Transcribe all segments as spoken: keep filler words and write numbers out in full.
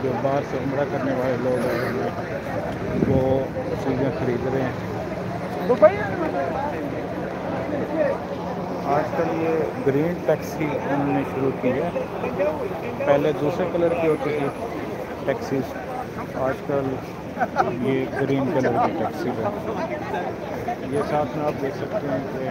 जो बाहर से उम्रा करने वाले लोग हैं वो चीज़ें ख़रीद रहे हैं। आजकल ये ग्रीन टैक्सी उन्होंने शुरू की है, पहले दूसरे कलर की होती थी टैक्सीज, आजकल ये ग्रीन कलर की टैक्सी है। ये साथ में आप देख सकते हैं कि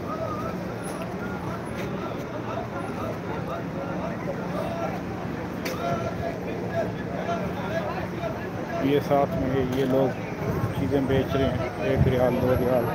ये साथ में ये लोग चीज़ें बेच रहे हैं, एक रियाल दो रियाल।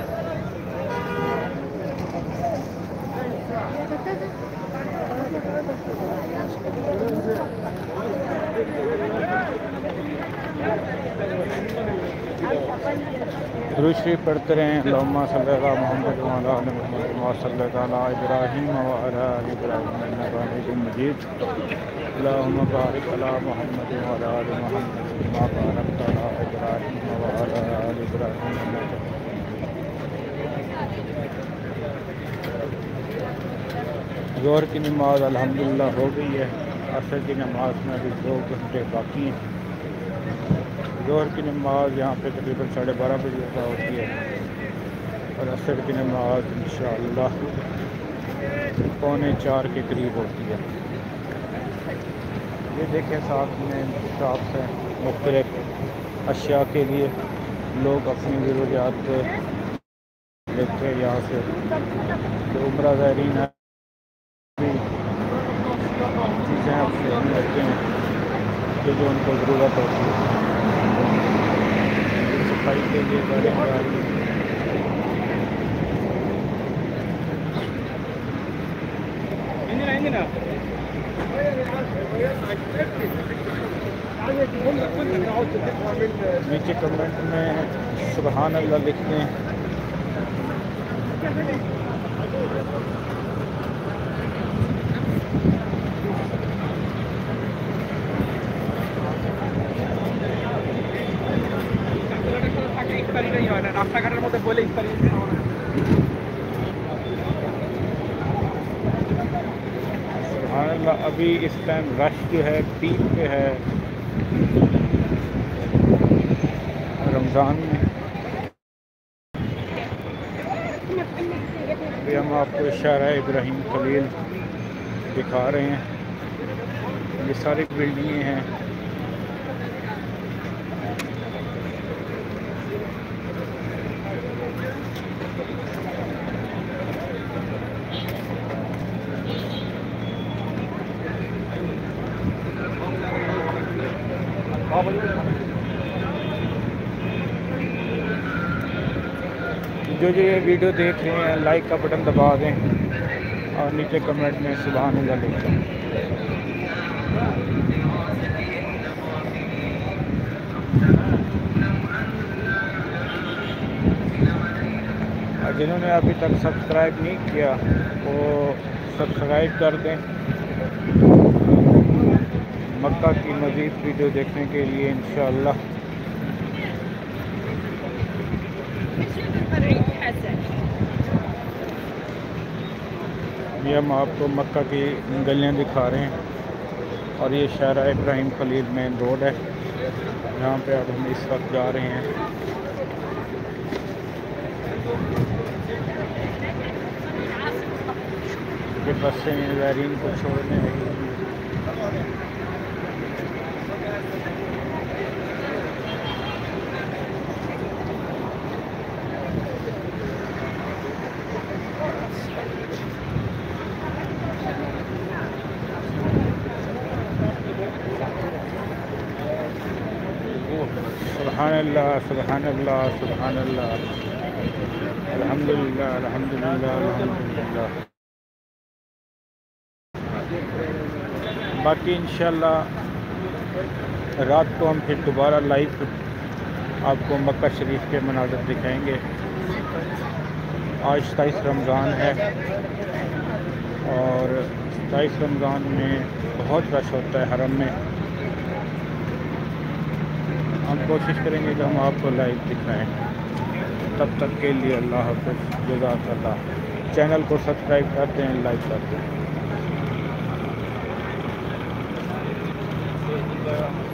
दुरूद शरीफ पढ़ते रहें, अल्लाहुम्मा सल्ली अला मुहम्मद व अला आलि मुहम्मद कमा सल्लैता अला इब्राहीम व अला आलि इब्राहीम इन्नका हमीदुम मजीद। अल्लाहुम्मा बारिक अला मुहम्मद व अला आलि मुहम्मद कमा बारकता अला इब्राहीम व अला आलि इब्राहीम इन्नका। ज़ोहर की नमाज़ अल्हम्दुलिल्लाह हो गई है। असर की नमाज़ में अभी दो घंटे बाकी हैं। ज़ोहर की नमाज़ यहाँ पे तकरीबन साढ़े बारह बजे का होती है और असर की नमाज़ इंशाअल्लाह पौने चार के करीब होती है। ये देखें साथ में शॉप है मुख्तलिफ अशिया के लिए, लोग अपनी ज़रूरियात लेते हैं यहाँ से। तो उम्रा ज़ायरीन है चीज़ें आप खरीदने लगते हैं जो जो उनको ज़रूरत होती है। सफाई के लिए गाड़ी आ रही है। नीचे कमेंट में सुभान अल्लाह लिखते हैं। রাস্তাঘাটের মধ্যে বলে ইফতারি अभी इस टाइम रश जो है पीक पे है रमज़ान में। अभी हम आपको शारा इब्राहीम खलील दिखा रहे हैं। ये सारी बिल्डिंगें हैं। जो जो ये वीडियो देख रहे हैं लाइक का बटन दबा दें और नीचे कमेंट में सुभान अल्लाह लिखें। जिन्होंने अभी तक सब्सक्राइब नहीं किया वो सब्सक्राइब कर दें। मक्का की मज़ीद वीडियो देखने के लिए इंशाअल्लाह। ये हम आपको मक्का की गलियां दिखा रहे हैं और ये शारा इब्राहीम खलील मेन रोड है, जहाँ पे अब हम इस वक्त जा रहे हैं। ये बसें ज़ायरीन को छोड़ने आई हैं। सुभान अल्लाह सुभान अल्लाह सुभान अल्लाह अल्हम्दुलिल्लाह अल्हम्दुलिल्लाह अल्हम्दुलिल्लाह। बाकी इंशाअल्लाह रात को हम फिर दोबारा लाइव आपको मक्का शरीफ के मनाज़र दिखाएंगे। आज सताईस रमज़ान है और सताईस रमज़ान में बहुत रश होता है हरम में। हम कोशिश करेंगे कि हम आपको लाइव दिखाएं। तब तक के लिए अल्लाह हाफ़िज़, जज़ाकल्लाह। चैनल को सब्सक्राइब करते हैं, लाइक करते हैं।